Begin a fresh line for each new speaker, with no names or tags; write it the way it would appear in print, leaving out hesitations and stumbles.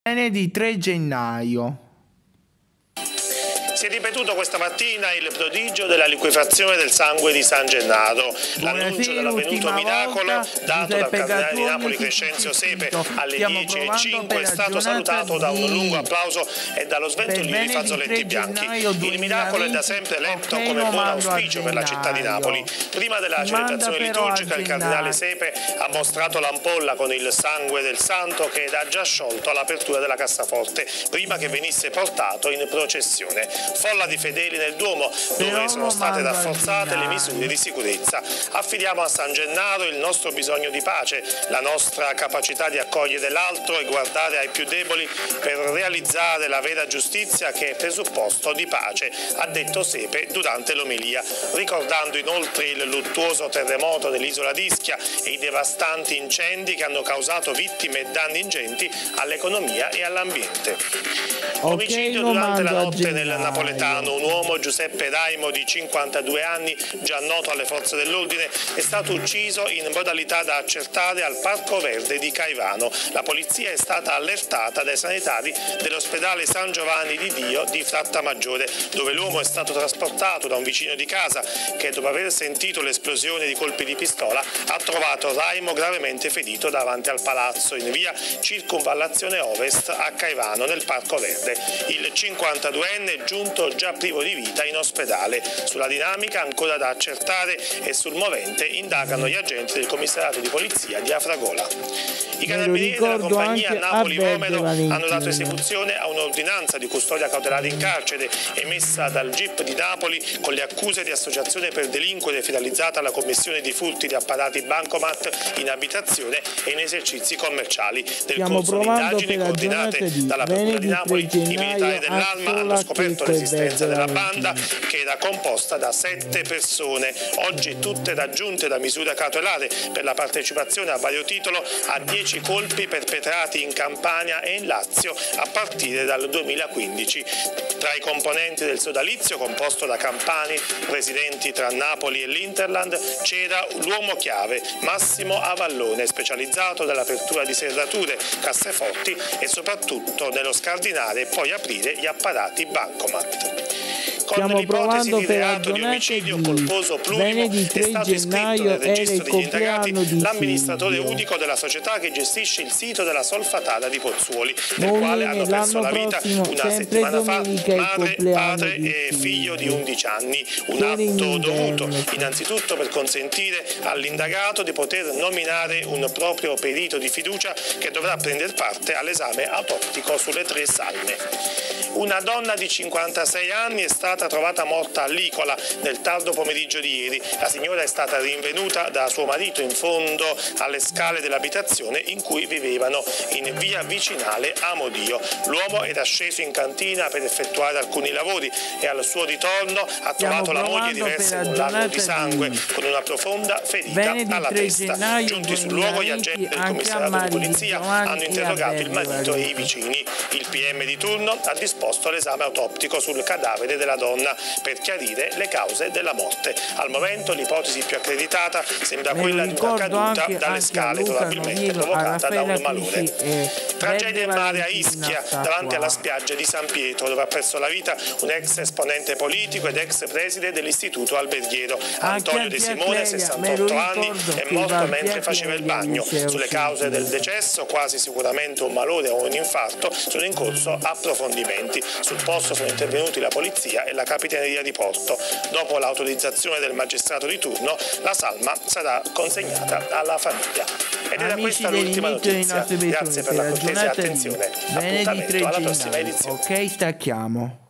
Di 3 gennaio.
Si è ripetuto questa mattina il prodigio della liquefazione del sangue di San Gennaro. L'annuncio dell'avvenuto miracolo dato dal cardinale di Napoli Crescenzio Sepe alle 10:05 è stato salutato da un lungo applauso e dallo sventolio di fazzoletti bianchi. Il miracolo è da sempre letto come buon auspicio per la città di Napoli. Prima della celebrazione liturgica il cardinale Sepe ha mostrato l'ampolla con il sangue del santo che ha già sciolto all'apertura della cassaforte prima che venisse portato in processione. Folla di fedeli nel Duomo, dove sono state rafforzate le misure di sicurezza. Affidiamo a San Gennaro il nostro bisogno di pace, la nostra capacità di accogliere l'altro e guardare ai più deboli per realizzare la vera giustizia che è presupposto di pace, ha detto Sepe durante l'omelia, ricordando inoltre il luttuoso terremoto dell'isola d'Ischia e i devastanti incendi che hanno causato vittime e danni ingenti all'economia e all'ambiente. Omicidio durante la notte nel napoletano, un uomo, Giuseppe Raimo, di 52 anni, già noto alle forze dell'ordine, è stato ucciso in modalità da accertare al Parco Verde di Caivano. La polizia è stata allertata dai sanitari dell'ospedale San Giovanni di Dio di Frattamaggiore, dove l'uomo è stato trasportato da un vicino di casa che, dopo aver sentito l'esplosione di colpi di pistola, ha trovato Raimo gravemente ferito davanti al palazzo in via Circunvallazione Ovest a Caivano, nel Parco Verde. Il 52enne è giunto già privo di vita in ospedale. Sulla dinamica ancora da accertare e sul movente indagano gli agenti del commissariato di polizia di Afragola. I carabinieri della compagnia Napoli-Vomero hanno dato esecuzione a un'ordinanza di custodia cautelare in carcere emessa dal GIP di Napoli con le accuse di associazione per delinquere finalizzata alla commissione di furti di apparati bancomat in abitazione e in esercizi commerciali. Nel corso di indagini coordinate dalla Procura di Napoli, i militari dell'Alma hanno scoperto l'esistenza della banda, che era composta da 7 persone, oggi tutte raggiunte da misura cautelare per la partecipazione a vario titolo a 10 colpi perpetrati in Campania e in Lazio a partire dal 2015. Tra i componenti del sodalizio, composto da campani residenti tra Napoli e l'Interland, c'era l'uomo chiave Massimo Avallone, specializzato nell'apertura di serrature, casseforti e soprattutto nello scardinare e poi aprire gli apparati bancomat. Con l'ipotesi di reato di omicidio colposo plurimo è stato iscritto nel registro degli indagati l'amministratore unico della società che gestisce il sito della Solfatara di Pozzuoli, nel quale hanno perso la vita una settimana fa madre, padre e figlio di 11 anni. Un atto dovuto innanzitutto per consentire all'indagato di poter nominare un proprio perito di fiducia che dovrà prendere parte all'esame autoptico sulle 3 salme. Una donna di 56 anni è stata trovata morta a Licola nel tardo pomeriggio di ieri. La signora è stata rinvenuta da suo marito in fondo alle scale dell'abitazione in cui vivevano, in via vicinale Amodio. L'uomo era sceso in cantina per effettuare alcuni lavori e al suo ritorno ha trovato la moglie diversa in un lago di sangue con una profonda ferita alla testa. Giunti sul luogo, gli agenti del commissariato di polizia hanno interrogato il marito e i vicini. Il PM di turno ha disposto l'esame autoptico sul cadavere della donna per chiarire le cause della morte. Al momento l'ipotesi più accreditata sembra quella di una caduta dalle scale, probabilmente provocata da un malore. Tragedia in mare a Ischia, davanti alla spiaggia di San Pietro, dove ha perso la vita un ex esponente politico ed ex preside dell'istituto alberghiero. Antonio De Simone, 68 anni, è morto mentre faceva il bagno. Sulle cause del decesso, quasi sicuramente un malore o un infarto, sono in corso approfondimenti. Sul posto sono intervenuti la polizia e la capitaneria di porto. Dopo l'autorizzazione del magistrato di turno, la salma sarà consegnata alla famiglia. Ed era questa l'ultima notizia. Grazie per la cortese attenzione. Appuntamento alla prossima edizione.
Ok, stacchiamo.